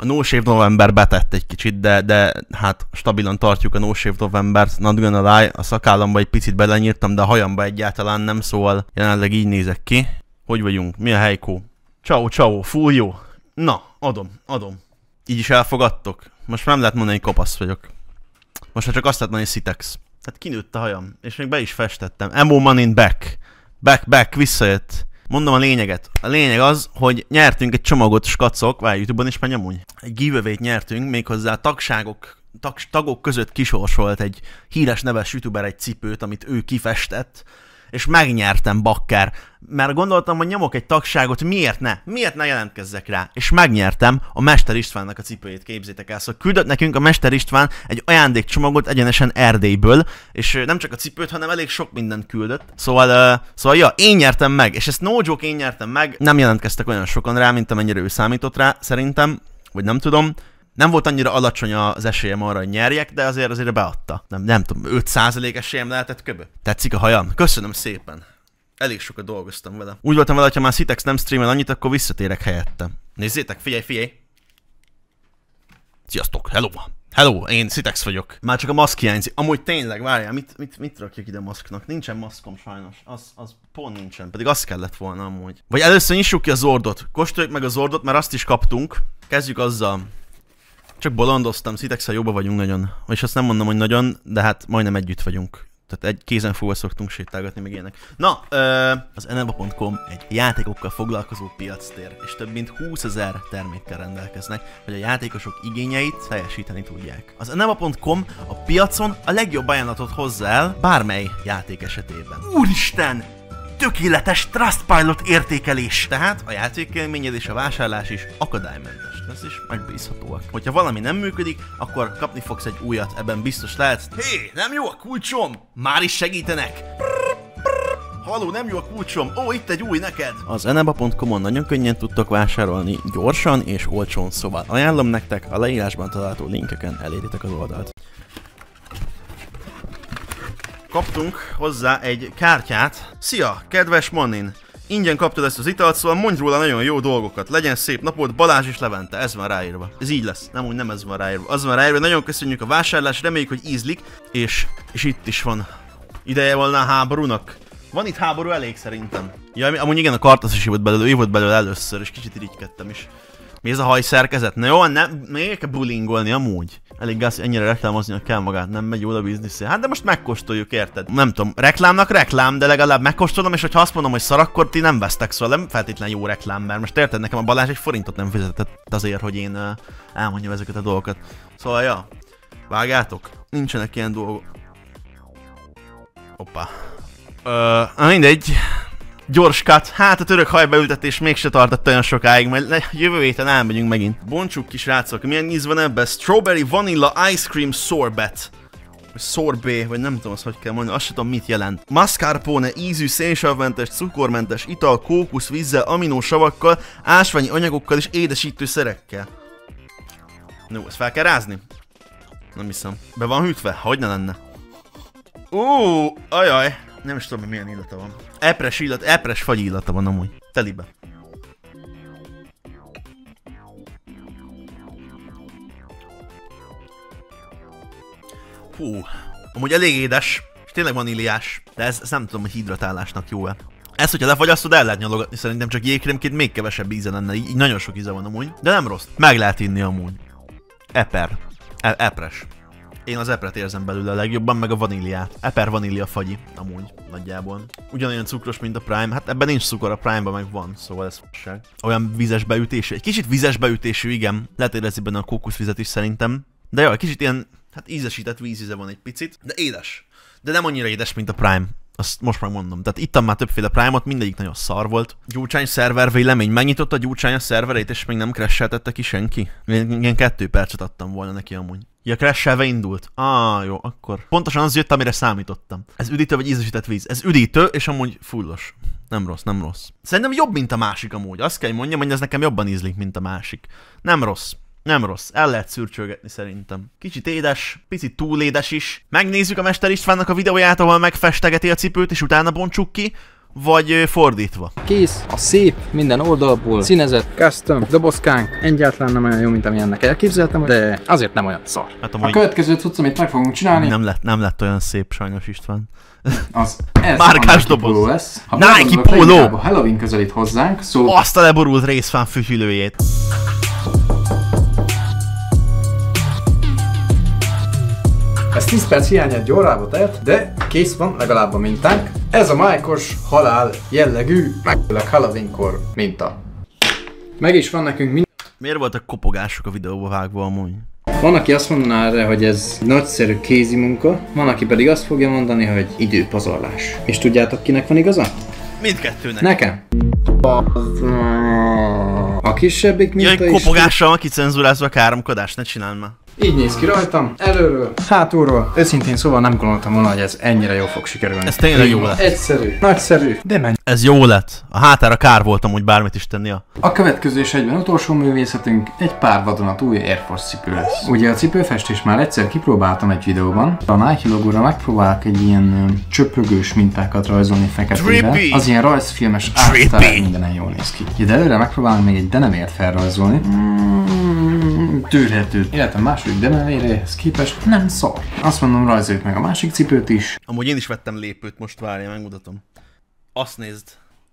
A No Shave November betett egy kicsit, de hát stabilan tartjuk a No Shave Novembert. Not gonna lie, a szakállamba egy picit belenyírtam, de a hajamba egyáltalán nem, szóval jelenleg így nézek ki. Hogy vagyunk? Mi a helykó? Ciao, full jó. Na, adom. Így is elfogadtok. Most nem lehet mondani, hogy kopasz vagyok. Most már csak azt lehet mondani, hogy Sitex. Hát kinőtt a hajam, és még be is festettem. Emo Money back. Back, visszajött. Mondom a lényeget. A lényeg az, hogy nyertünk egy csomagot, skacok, várj, YouTube-on is megy amúgy. Egy giveaway-t nyertünk, méghozzá tagok között kisorsolt egy híres neves youtuber egy cipőt, amit ő kifestett, és megnyertem, bakker. Mert gondoltam, hogy nyomok egy tagságot, miért ne jelentkezzek rá? És megnyertem a Mester Istvánnak a cipőjét, képzétek el. Szóval küldött nekünk a Mester István egy ajándékcsomagot egyenesen Erdélyből, és nem csak a cipőt, hanem elég sok mindent küldött. Szóval ja, én nyertem meg, és ezt no joke, én nyertem meg. Nem jelentkeztek olyan sokan rá, mint amennyire ő számított rá, szerintem, vagy nem tudom. Nem volt annyira alacsony az esélyem arra, hogy nyerjek, de azért beadta. Nem tudom, 5% esélyem lehetett köbö. Tetszik a hajam? Köszönöm szépen. Elég sokat dolgoztam vele. Úgy voltam vele, hogy ha már Sitex nem streamel annyit, akkor visszatérek helyette. Nézzétek, figyelj! Sziasztok, hello, én Sitex vagyok. Már csak a maszk hiányzik. Amúgy tényleg, várjál, mit rakjak ide maszknak? Nincsen maszkom sajnos. Az pont nincsen, pedig az kellett volna amúgy. Vagy először nyissuk ki a Zordot. Kóstoljuk meg a Zordot, mert azt is kaptunk. Kezdjük azzal. Csak bolondoztam, Sitex-el jobban vagyunk nagyon. És azt nem mondom, hogy nagyon, de hát majdnem együtt vagyunk. Tehát egy kézenfogva szoktunk sétálgatni, meg ilyenek. Na, az eneba.com egy játékokkal foglalkozó piactér, és több mint 20 000 termékkel rendelkeznek, hogy a játékosok igényeit teljesíteni tudják. Az eneba.com a piacon a legjobb ajánlatot hozza el bármely játék esetében. Úristen! Tökéletes Trustpilot értékelés! Tehát a játékélményed és a vásárlás is akadálymentes. Ez is megbízhatóak. Hogyha valami nem működik, akkor kapni fogsz egy újat, ebben biztos lehetsz. Hé, nem jó a kulcsom! Már is segítenek! Halló, nem jó a kulcsom! Ó, itt egy új neked! Az eneba.com-on nagyon könnyen tudtok vásárolni, gyorsan és olcsón, szóval ajánlom nektek, a leírásban található linkeken eléritek az oldalt. Kaptunk hozzá egy kártyát. Szia, kedves Monin! Ingyen kaptad ezt az italt, szóval mondj róla nagyon jó dolgokat. Legyen szép napod, Balázs és Levente. Ez van ráírva. Ez így lesz. Nem, úgy nem ez van ráírva. Az van ráírva, nagyon köszönjük a vásárlást, reméljük, hogy ízlik. És itt is van. Ideje volna a háborúnak. Van itt háború elég szerintem. Ja, amúgy igen, a Kartasz is ő volt belőle először, és kicsit irigykedtem is. Mi ez a hajszerkezet? Na jó, még kell bullyingolni amúgy. Elég gáz, ennyire reklámoznia kell magát, nem megy jól a bizniszé. Hát de most megkóstoljuk, érted? Nem tudom, reklámnak reklám, de legalább megkóstolom, és hogyha azt mondom, hogy szar, akkor ti nem vesztek, szóval nem feltétlenül jó reklám, mert most érted, nekem a Balázs egy forintot nem fizetett azért, hogy én elmondjam ezeket a dolgokat. Szóval ja, vágjátok? Nincsenek ilyen dolgok. Hoppá. Mindegy. Gyors cut. Hát a török hajbeültetés mégse tartott olyan sokáig, majd jövő héten elmegyünk megint. Bontsuk ki, srácok, milyen íz van ebben? Strawberry Vanilla Ice Cream Sorbet. Sorbet, vagy nem tudom azt, hogy kell mondani, azt sem tudom mit jelent. Mascarpone ízű, szénsavmentes, cukormentes ital, kókusz vízzel, aminósavakkal, ásványi anyagokkal és édesítőszerekkel. No, ezt fel kell rázni? Nem hiszem. Be van hűtve? Hogy ne lenne? Ajaj. Nem is tudom, milyen illata van. Epres fagy illata van amúgy. Telibe. Hú, amúgy elég édes, és tényleg vaníliás, de ez nem tudom, hogy hidratálásnak jó-e. Ezt, hogyha lefagyasztod, el lehet nyalogatni, szerintem csak jégkrémként még kevesebb íze lenne, így nagyon sok íze van amúgy. De nem rossz, meg lehet inni amúgy. Epres. Én az epret érzem belőle a legjobban, meg a vaníliát. Eper vanília fagyi, amúgy, nagyjából. Ugyanolyan cukros, mint a Prime. Hát ebben nincs cukor, a Prime-ban meg van, szóval ez fasság. Olyan vizes beütésű. Egy kicsit vizes beütésű, igen. Lehet érezni benne a kókuszvizet is szerintem. De jó, egy kicsit ilyen, hát ízesített vízíze van egy picit. De édes. De nem annyira édes, mint a Prime. Azt most megmondom. Tehát ittam már többféle Prime-ot, mindegyik nagyon szar volt. Gyurcsány szerver vélemény. Megnyitotta a Gyurcsány a szerverét, és még nem crasheltette ki senki. Ilyen 2 percet adtam volna neki amúgy. Ja, crashelve indult. Jó, akkor. Pontosan az jött, amire számítottam. Ez üdítő vagy ízesített víz? Ez üdítő, és amúgy fullos. Nem rossz, nem rossz. Szerintem jobb, mint a másik amúgy. Azt kell, hogy mondjam, hogy ez nekem jobban ízlik, mint a másik. Nem rossz. Nem rossz, el lehet szürcsölgetni szerintem. Kicsit édes, picit túl édes is. Megnézzük a Mester Istvánnak a videóját, ahol megfestegeti a cipőt, és utána bontsuk ki. vagy fordítva. Kész, a szép, minden oldalból színezett, custom, dobozkánk, egyáltalán nem olyan jó, mint amilyennek elképzeltem, de azért nem olyan szar. Hát a következő cucc, amit meg fogunk csinálni... Nem lett olyan szép sajnos, István. Az ez márkás doboz. lesz. Ha Nike póló! A Halloween közelít hozzánk, szóval... Azt a leborult részfán fütyülőjét. Ez 10 perc hiány egy órába telt, de kész van legalább a mintánk. Ez a májkos halál jellegű, megfőleg Halloween-kor minta. Meg is van nekünk mind. Miért voltak kopogások a videóba vágva amúgy? Van, aki azt mondaná erre, hogy ez nagyszerű kézi munka, van, aki pedig azt fogja mondani, hogy időpazarlás. És tudjátok, kinek van igaza? Mindkettőnek. Nekem. A kisebbik minta is... Kopogással van kicenzurázva a káromkodást, ne csináld már. Így néz ki rajtam, előről, hátulról. Őszintén szóval nem gondoltam volna, hogy ez ennyire jól fog sikerülni. Ez tényleg jó lett. Egyszerű, nagyszerű, de menj. Ez jó lett. A hátára kár voltam, hogy bármit is tenni. A következő és egyben utolsó művészetünk egy pár vadonatúj Air Force cipő lesz. Ugye a cipőfestést már egyszer kipróbáltam egy videóban. A Nike logóra megpróbálok egy ilyen csöpögős mintákat rajzolni feketével. Az ilyen rajzfilmes ársztár mindenen jól néz ki. De előre megpróbálom még egy denevért felrajzolni. Tűrhető. Illetve második denevérehez képest nem szar. Azt mondom, rajzoljuk meg a másik cipőt is. Amúgy én is vettem lépőt, most várja, megmutatom. Azt nézd.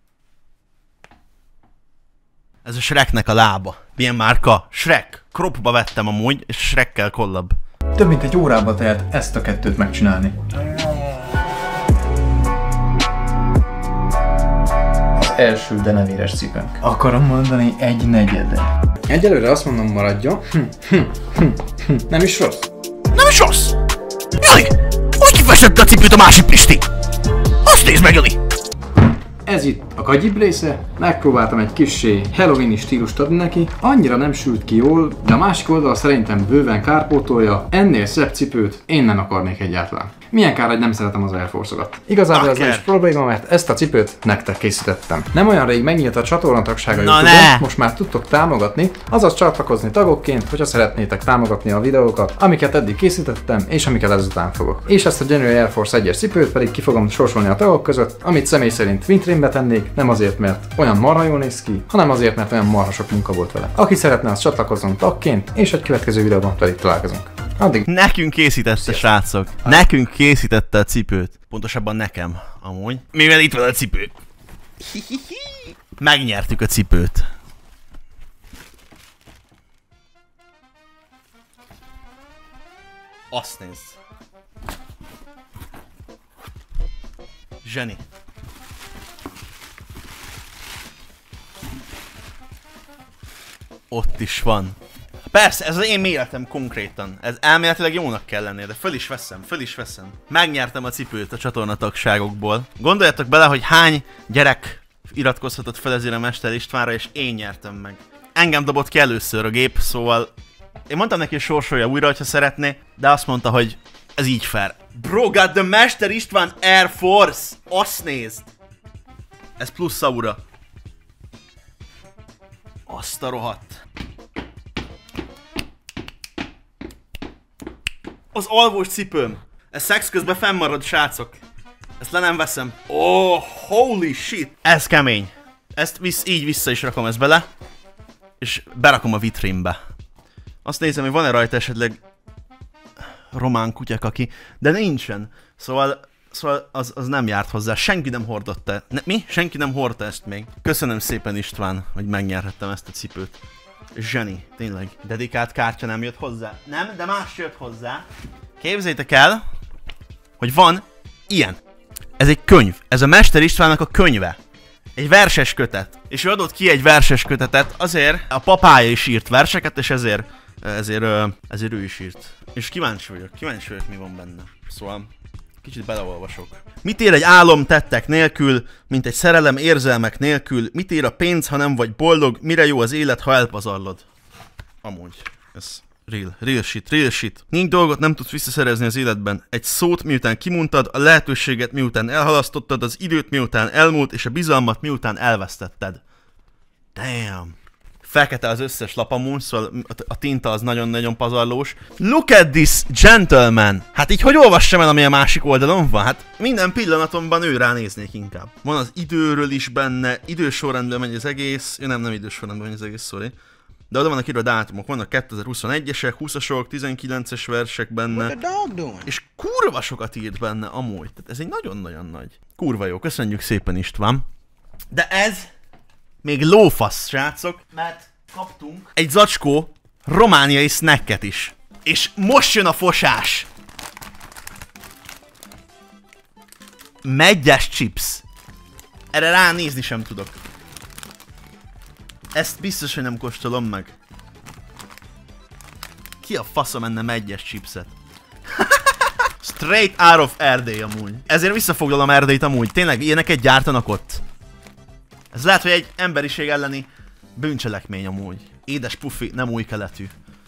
Ez a Shreknek a lába. Milyen márka? Shrek. Cropba vettem amúgy, és Shrekkel kollab. Több mint egy órába telt ezt a kettőt megcsinálni. Az első denevéres cipőnk. Akarom mondani, egy negyede. Egyelőre azt mondom, maradjon. Nem is rossz. Nem is rossz! Jani! Hogy kifestette a cipőt a másik Pisti? Azt nézd meg, Jani! Ez itt a kagyibb része, megpróbáltam egy kissé Halloween-i stílust adni neki, annyira nem sült ki jól, de a másik oldal szerintem bőven kárpótolja, ennél szebb cipőt én nem akarnék egyáltalán. Milyen kár, hogy nem szeretem az Air Force-okat. Igazából ez nem is probléma, mert ezt a cipőt nektek készítettem. Nem olyan rég megnyílt a csatornatagság a YouTube-on, most már tudtok támogatni, azaz csatlakozni tagokként, hogyha szeretnétek támogatni a videókat, amiket eddig készítettem, és amiket ezután fogok. És ezt a Genuine Air Force 1-es cipőt pedig ki fogom sorsolni a tagok között, amit személy szerint vitrínbe tennék, nem azért, mert olyan marha jól néz ki, hanem azért, mert olyan marha sok munka volt vele. Aki szeretne, az csatlakozzon tagként, és egy következő videóban pedig találkozunk. Addig. Nekünk készítette, srácok. Nekünk készítette a cipőt. Pontosabban nekem, amúgy. Mivel itt van a cipő. Megnyertük a cipőt. Azt nézd. Zseni. Ott is van. Persze, ez az én méretem konkrétan. Ez elméletileg jónak kell lennie, de föl is veszem. Megnyertem a cipőt a csatornatagságokból. Gondoljatok bele, hogy hány gyerek iratkozhatott fel ezért a Mester Istvánra, és én nyertem meg. Engem dobott ki először a gép, szóval... Én mondtam neki, hogy sorsolja újra, hogyha szeretné, de azt mondta, hogy ez így fair. Bro, got the Mester István Air Force! Azt nézd! Ez plusz aura. Azt a rohadt. Az alvós cipőm. Ez szex közben fennmarad, srácok. Ezt le nem veszem. Oh, holy shit. Ez kemény. Ezt így vissza is rakom ezt bele. És berakom a vitrínbe. Azt nézem, hogy van-e rajta esetleg román kutyakaki. De nincsen. Szóval az nem járt hozzá. Senki nem hordotta. Mi? Senki nem hordta ezt még. Köszönöm szépen, István, hogy megnyerhettem ezt a cipőt. Zseni, tényleg. Dedikált kártya nem jött hozzá. Nem, de más jött hozzá. Képzeljétek el, hogy van ilyen. Ez egy könyv. Ez a Mester Istvánnak a könyve. Egy verses kötet. És ő adott ki egy verses kötetet, azért a papája is írt verseket, és ezért ő is írt. És kíváncsi vagyok, mi van benne. Szóval kicsit beleolvasok. Mit ér egy álom tettek nélkül, mint egy szerelem érzelmek nélkül? Mit ér a pénz, ha nem vagy boldog? Mire jó az élet, ha elpazarlod? Amúgy. Ez real shit. Nincs dolgot nem tudsz visszaszerezni az életben. Egy szót miután kimondtad, a lehetőséget miután elhalasztottad, az időt miután elmúlt, és a bizalmat miután elvesztetted. Damn. fekete az összes lap amúgy, szóval a tinta az nagyon-nagyon pazarlós. Look at this gentleman! Hát így hogy olvassam el, ami a másik oldalon van? Hát minden pillanatomban ő ránéznék inkább. Van az időről is benne, idősorrendben megy az egész, nem idősorrendben megy az egész, sorry. De oda vannak írva a dátumok, vannak 2021-esek, 20-asok, 19-es versek benne. És kurva sokat írt benne amúgy. Tehát ez egy nagyon-nagyon nagy. Kurva jó, köszönjük szépen István. De ez még lófasz, srácok, mert kaptunk egy zacskó romániai snacket is. És most jön a fosás. Meggyes chips. Erre ránézni sem tudok. Ezt biztos, hogy nem kóstolom meg. Ki a faszom enne meggyes chipset? Straight out of Erdély amúgy. Ezért visszafoglalom Erdélyt amúgy. Tényleg ilyeneket gyártanak ott. Ez lehet, hogy egy emberiség elleni bűncselekmény amúgy. Édes pufi, nem új keletű.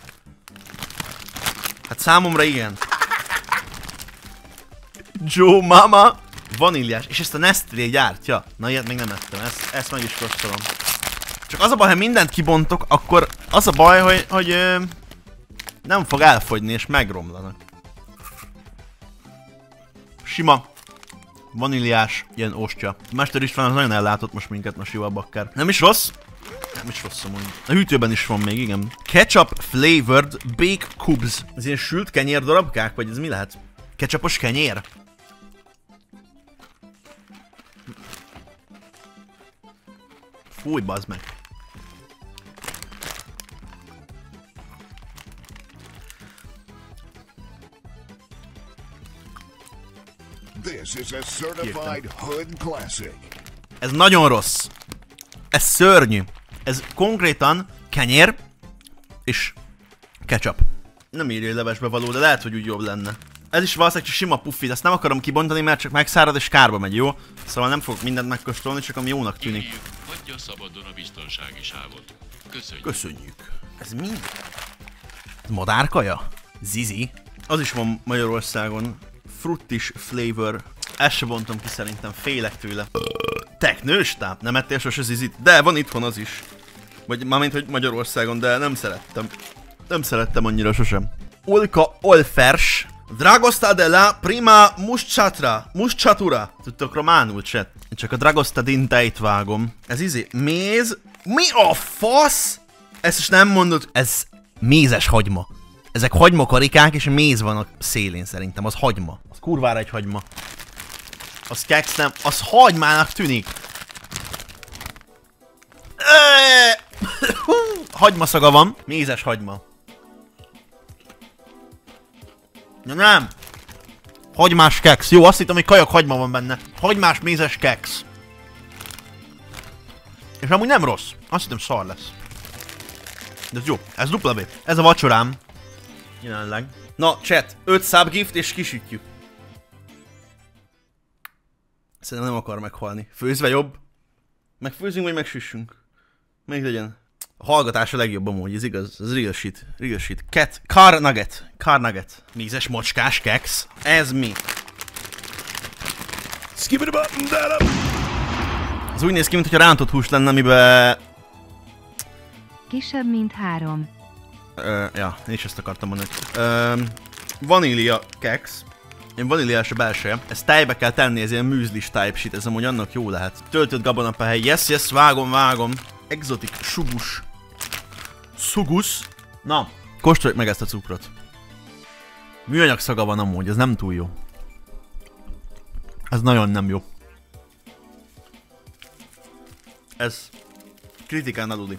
Hát számomra igen. Joe mama. Vaníliás. És ezt a Nestlé gyártja. Na ilyet még nem ettem. Ezt meg is kóstolom. Csak az a baj, ha mindent kibontok, akkor az a baj, hogy nem fog elfogyni és megromlanak. Sima. Vaníliás, ilyen ostya. Mester István az nagyon ellátott most minket, most jó a bakker. Nem is rossz? Nem is rossz amúgy. A hűtőben is van még, igen. Ketchup flavored bake cubes. Ez ilyen sült kenyér darabkák, vagy ez mi lehet? Ketchupos kenyér? Fúj, bazd meg. This is a certified hood classic. Ez nagyon rossz. Ez szörnyű. Ez konkrétan kenyér és ketchup. Nem írja, hogy levesbe való, de lehet, hogy úgy jobb lenne. Ez is valószínűleg csak sima puffi, de ezt nem akarom kibontani, mert csak megszárad és kárba megy, jó? Szóval nem fogok mindent megkóstolni, csak ami jónak tűnik. Hagyja szabadon a biztonsági sávot. Köszönjük. Köszönjük. Ez mi? Ez madárkaja? Zizi? Az is van Magyarországon. Fruttis flavor. Ezt se bontom ki szerintem, félek tőle. Teknőstáp? Nem ettél sose zizit? De van itthon az is. Vagy mármint, hogy Magyarországon, de nem szerettem. Nem szerettem annyira sosem. Ulka Olfers. Dragosta de la prima muschatura. Tudtok románul, chat? Én csak a Dragosta dinteit vágom. Ez izé, méz. Mi a fasz? Ezt is nem mondod. Ez mézes hagyma. Ezek hagymakarikák és méz van a szélén szerintem. Az hagyma. Az kurvára egy hagyma. Az keks nem. Az hagymának tűnik. Hagymaszaga van. Mézes hagyma. Ja, nem. Hagymás keks. Jó, azt hittem, hogy kajak hagyma van benne. Hagymás mézes keks. És amúgy nem rossz. Azt hittem szar lesz. De ez jó. Ez dupla B. Ez a vacsorám. Jelenleg. Na, chat. 5 subgift és kisütjük. Szerintem nem akar meghalni. Főzve jobb. Megfőzünk, vagy megsüssünk? Még legyen. A hallgatás a legjobb amúgy, ez igaz. Ez real shit. Real shit. Car nugget. Car nugget. Mézes mocskás keks. Ez mi? Skip it a button, down. Ez úgy néz ki, mintha rántott hús lenne, amiben... Kisebb, mint 3. Ja, én is ezt akartam mondani. Vanília keks. Ilyen vaníliás a belseje. Ezt tejbe kell tenni, ez ilyen műzlis type shit, ez amúgy annak jó lehet. Töltött gabonapehely. Yes, vágom. Exotic sugus. Sugus. Na, kóstoljuk meg ezt a cukrot. Műanyag szaga van amúgy, ez nem túl jó. Ez nagyon nem jó. Ez kritikán aluli.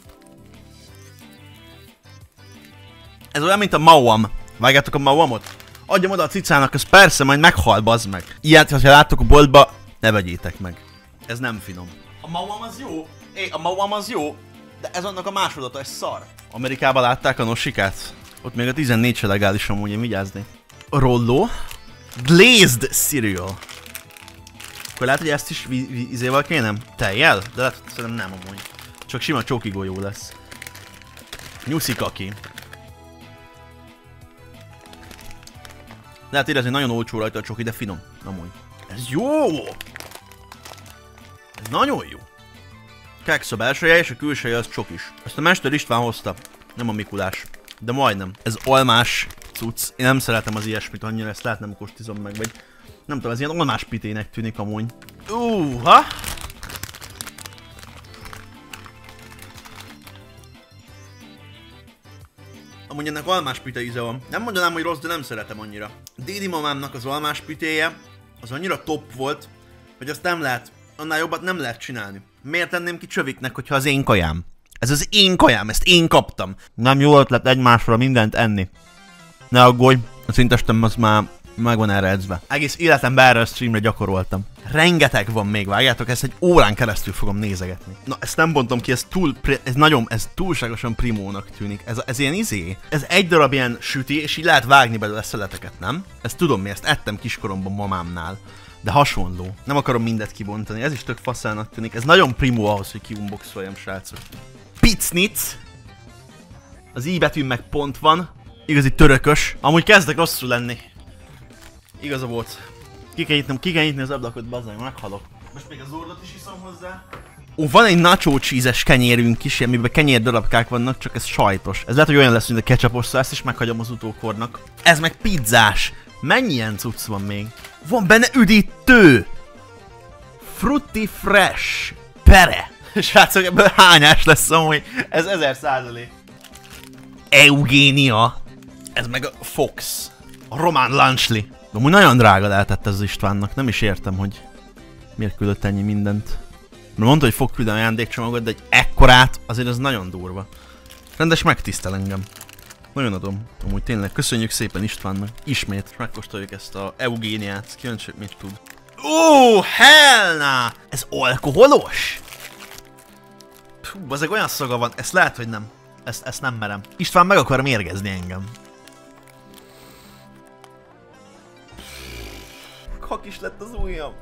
Ez olyan, mint a Mauam. Vágjátok a Mauamot? Adjam oda a cicának, ez persze majd meghal, bazd meg. Ilyet, ha láttok a boltba, ne vegyétek meg. Ez nem finom. A Mauam az jó. A Mauam az jó. De ez annak a másodata, ez szar. Amerikában látták a nosikát? Ott még a 14 se legális amúgy, én vigyázni. Rollo. Glazed cereal. Akkor lehet, hogy ezt is izéval kéne? Tejjel? De lehet, szerintem nem amúgy. Csak sima csókigó jó lesz. Nyuszikaki. Lehet érezni, nagyon olcsó rajta a csoki, de finom. Amúgy. Ez jó! Ez nagyon jó. Keksz a belseje és a külseje az csokis. Ezt a Mester István hozta, nem a Mikulás. De majdnem. Ez almás cucc. Én nem szeretem az ilyesmit annyira, ezt lehet nem kóstizom meg, vagy nem tudom, ez ilyen almás pitének tűnik amúgy. Ha? Amúgy ennek almáspite íze van. Nem mondanám, hogy rossz, de nem szeretem annyira. Dédi mamámnak az almáspitéje az annyira top volt, hogy azt nem lehet, annál jobbat nem lehet csinálni. Miért tenném ki Csöviknek, hogyha az én kajám? Ez az én kajám, ezt én kaptam. Nem jó ötlet egymásra mindent enni. Ne aggódj, a szintestem az már meg van erre edzve. Egész életemben erre a streamre gyakoroltam. Rengeteg van még, vágjátok, ezt egy órán keresztül fogom nézegetni. Na, ezt nem bontom ki, ez túlságosan primónak tűnik. Ez ilyen izé. Ez egy darab ilyen süti, és így lehet vágni belőle szeleteket, nem? Ezt tudom mi, ezt ettem kiskoromban mamámnál. De hasonló. Nem akarom mindet kibontani, ez is tök faszának tűnik. Ez nagyon primó ahhoz, hogy kiunboxoljam, srácok. Picnic. Az i betűn meg pont van. Igazi törökös. Amúgy kezdek rosszul lenni. Igaza volt. Ki kell nyitni az ablakot, bazdmeg, meghalok. Most még az ordot is iszom hozzá. Van egy nacho cheese-es kenyérünk is, amiben kenyér darabkák vannak, csak ez sajtos. Ez lehet, hogy olyan lesz, mint a ketchupos szósz, ezt is meghagyom az utókornak. Ez meg pizzás. Mennyi ilyen cucc van még? Van benne üdítő! Fruity Fresh! Pere! Srácok, ebből hányás lesz amúgy? Ez 1000%. Eugénia! Ez meg a Fox. A román lunchli. De amúgy nagyon drága lehetett ez az Istvánnak, nem is értem, hogy miért küldött ennyi mindent. Mert mondta, hogy fog küldeni ajándékcsomagot, de egy ekkorát azért ez nagyon durva. Rendes megtisztel engem. Nagyon adom. Amúgy tényleg köszönjük szépen Istvánnak. Ismét megkóstoljuk ezt a Eugéniát. Kíváncsi, mit tud. Hell nah! Ez alkoholos? Ezek olyan szaga van, ezt lehet, hogy nem. Ezt nem merem. István meg akar mérgezni engem. Kak is lett az ujjam.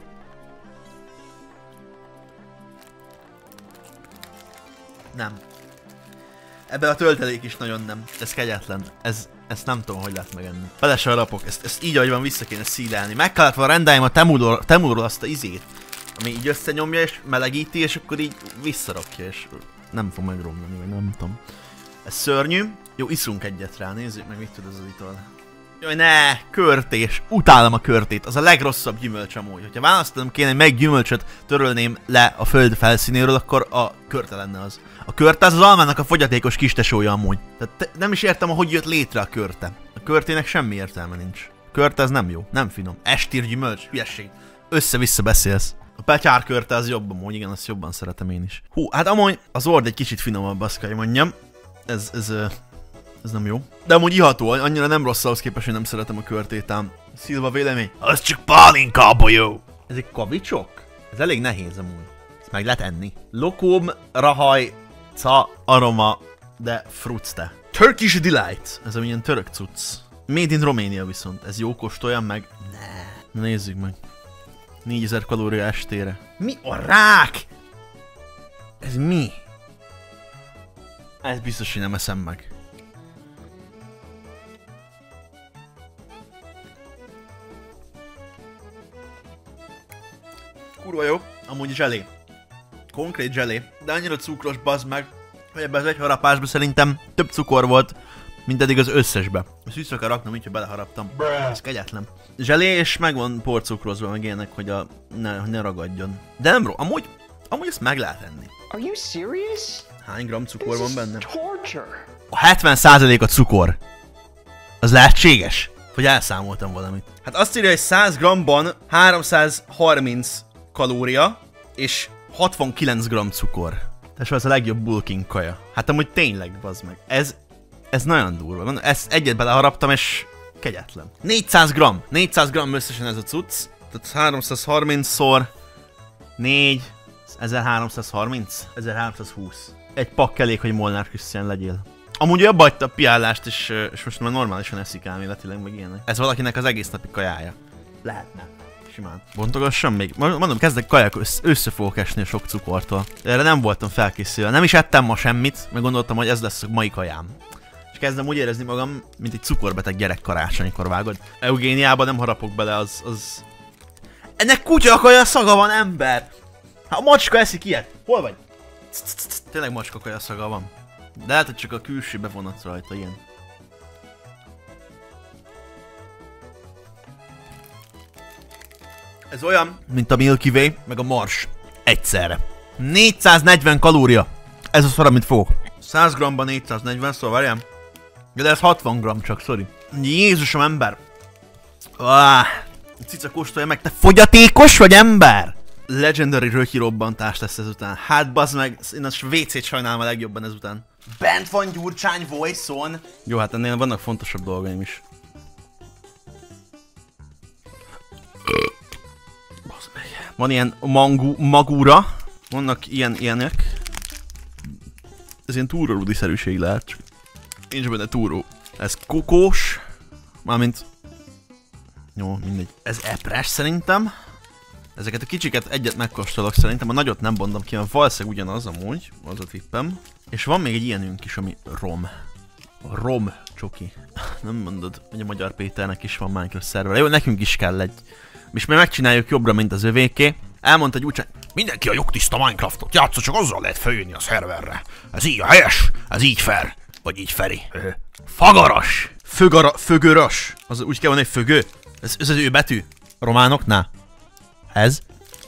Nem. Ebben a töltelék is nagyon nem. Ez kegyetlen. Ezt nem tudom, hogy lehet megenni. Bele se harapok. Ezt így, ahogy van, vissza kéne szílelni. Meg kellett volna rendeljem a Temurról azt a izét, ami így összenyomja és melegíti, és akkor így visszarakja, és nem fog megromlani, vagy nem tudom. Ez szörnyű. Jó, iszunk egyet rá, nézzük meg, mit tud ez az ital. Jaj, ne! Körtés! Utálom a körtét, az a legrosszabb gyümölcs amúgy. Ha választanom kéne, hogy melyik gyümölcsöt törölném le a föld felszínéről, akkor a körte lenne az. A körte az almának a fogyatékos kistesója amúgy. Tehát nem is értem, hogy jött létre a körte. A körtének semmi értelme nincs. A körte az nem jó, nem finom. Estír gyümölcs, hülyesség. Össze-vissza beszélsz. A petyár körte az jobb amúgy, igen, azt jobban szeretem én is. Hú, hát amúgy az ord egy kicsit finomabb, azt kell mondjam. Ez nem jó. De amúgy iható, annyira nem rossz ahhoz képest, hogy nem szeretem a körtét ám. Szilva vélemény? Az csak pálinka, bolyó! Ezek kavicsok? Ez elég nehéz amúgy. Ezt meg lehet enni. Lokum, rahaj, ca, aroma, de fructe. Turkish Delight. Ez amilyen török cucc. Made in Romania viszont. Ez jó, kóstoljam meg? Ne. Nézzük meg. 4000 kalória estére. Mi a rák? Ez mi? Ez biztos, hogy nem eszem meg. Kurva jó, amúgy zselé. Konkrét zselé, de annyira cukros, bazd meg, hogy ebben az egy harapásban szerintem több cukor volt, mint eddig az összesbe. Ezt vissza kell raknom, így, hogy beleharaptam. Ez kegyetlen. Zselé, és meg van porcukrozva meg ilyenek, hogy ne ragadjon. De nem amúgy ezt meg lehet enni. Are you serious? Hány gram cukor van benne? Torture. A 70% a cukor. Az lehetséges? Vagy elszámoltam valamit? Hát azt írja, hogy 100 gramban 330 kalória, és 69 gram cukor. És az a legjobb bulking kaja. Hát amúgy tényleg, bazd meg. Ez nagyon durva. Ezt egyet beleharaptam, és kegyetlen. 400 gram. 400 gram összesen ez a cucc. Tehát 330-szor 4... 1330? 1320. Egy pakk elég, hogy Molnár Krisztián legyél. Amúgy abba hagyta a piállást, és most már normálisan eszik elméletileg, meg ilyenek. Ez valakinek az egész napi kajája. Lehetne. Simán. Bontogassam még. Mondom, kezdek kaják, össze fogok esni a sok cukortól. Erre nem voltam felkészülve. Nem is ettem ma semmit, meg gondoltam, hogy ez lesz a mai kajám. És kezdem úgy érezni magam, mint egy cukorbeteg gyerek karácsonykor, vágod. Eugéniában nem harapok bele, az... Ennek kutya kaja szaga van, ember! Hát a macska eszik ilyet. Hol vagy? Tényleg macskakaja szaga van. De lehet, hogy csak a külső bevonat rajta ilyen. Ez olyan, mint a Milky Way, meg a Mars. Egyszerre. 440 kalória. Ez a szar, amit fogok. 100 g-ban 440, szóval várjál. De ez 60 g csak, sorry. Jézusom, ember. Cica kóstolja meg, te fogyatékos vagy, ember? Legendary röki robbantás lesz ezután. Hát bazd meg, én a WC-t sajnálom a legjobban ezután. Bent van Gyurcsány Voice-on. Jó, hát ennél vannak fontosabb dolgaim is. Van ilyen magúra, vannak ilyenek. Ez ilyen túrórudi-szerűség lehet. Nincs benne túró. Ez kokós. Mármint... Jó, mindegy. Ez epres szerintem. Ezeket a kicsiket egyet megkóstolok szerintem, a nagyot nem bontom ki, mert valószínűleg ugyanaz amúgy, az a tippem. És van még egy ilyenünk is, ami rom. Rom csoki. Nem mondod, hogy a Magyar Péternek is van Minecraft szerver. Jó, nekünk is kell egy. És mi megcsináljuk jobbra, mint az övéké. Elmondta Gyurcsány, mindenki a jogtiszta Minecraftot játsza, csak azzal lehet feljönni a szerverre. Ez így a helyes, ez így fair. Vagy így feri. Fagaras. Fögöras. Az úgy kell mondani, hogy fögő. Ez az ő betű. Románoknál. Ez.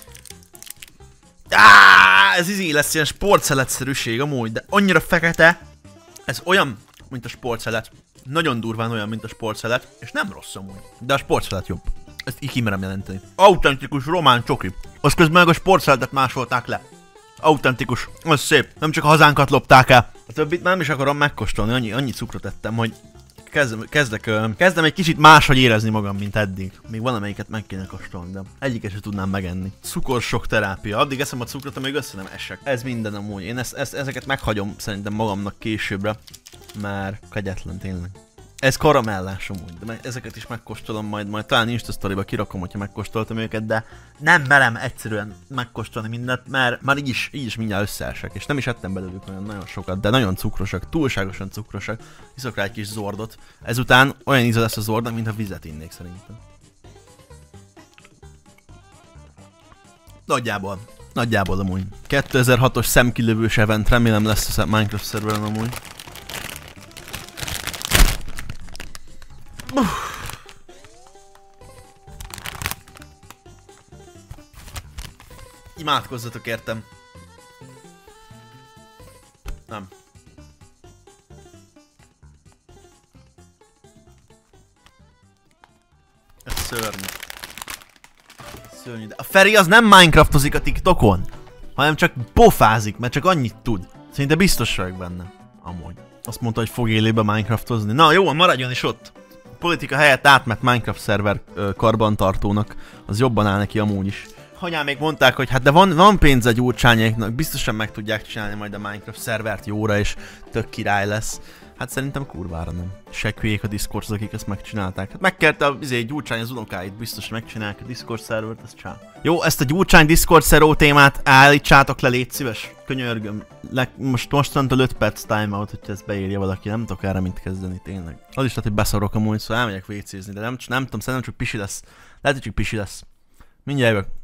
Ez izé lesz ilyen sportszeletszerűség amúgy, de annyira fekete. Ez olyan, mint a sportszelet. Nagyon durván olyan, mint a sportszelet. És nem rossz amúgy. De a sportszelet jobb. Ezt így kimerem jelenteni. Autentikus román csoki. Azt közben meg a sportszeletet másolták le. Autentikus. Az szép. Nem csak a hazánkat lopták el. A többit nem is akarom megkóstolni. Annyi cukrot ettem, hogy kezdem egy kicsit máshogy érezni magam, mint eddig. Még valamelyiket meg kéne kóstolni, de egyiket sem tudnám megenni. Cukorsok terápia. Addig eszem a cukrot, amíg össze nem esek. Ez minden amúgy. Én ezeket meghagyom szerintem magamnak későbbre. Mert kegyetlen tényleg. Ez karamellás amúgy, de ezeket is megkóstolom majd talán Instastoryba kirakom, hogyha megkóstoltam őket, de nem merem egyszerűen megkóstolni mindent, mert már így is mindjárt összeesek, és nem is ettem belőlük nagyon sokat, de nagyon cukrosak, túlságosan cukrosak. Iszok rá egy kis zordot, ezután olyan íze lesz a zordnak, mintha vizet innék szerintem. Nagyjából amúgy. 2006-os szemkilövős event, remélem lesz a Minecraft szerveren amúgy. Imádkozzatok értem. Nem. Ez szörnyű. Szörnyű. De a Feri az nem Minecraftozik a TikTokon, hanem csak pofázik, mert csak annyit tud. Szerintem biztos vagyok benne. Amúgy. Azt mondta, hogy fog élébe Minecraftozni. Na jó, maradjon is ott. Politika helyett átment Minecraft szerver karbantartónak, az jobban áll neki amúgy is. Hanyán még mondták, hogy hát de van pénz a Gyurcsányéknak, biztosan meg tudják csinálni majd a Minecraft szervert jóra, és tök király lesz. Hát szerintem kurvára nem. Sekhülyék a Discord, akik ezt megcsinálták. Hát megkérte a Gyurcsány az unokáit, biztos megcsinálják a Discord szervert, ez csá. Jó, ezt a Gyurcsány Discord szeró témát állítsátok le, légy szíves. Könyörgöm. Mostantól 5 perc timeout, hogyha ezt beírja valaki, nem tudok erre mit kezdeni, tényleg. Az is lehet, hogy beszarok amúgy, szóval elmegyek WC-zni, de nem tudom, szerintem csak pisi lesz. Lehet, hogy csak pisi lesz. Mindjárt jövök.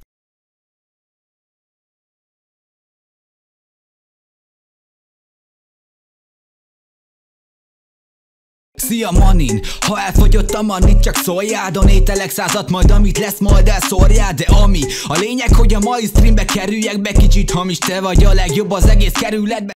Szia Manin, ha elfogyott a manit, csak szóljál, donételek 100-at, majd amit lesz, majd elszórjál, de ami a lényeg, hogy a mai streambe kerüljek be, kicsit hamis, te vagy a legjobb az egész kerületbe.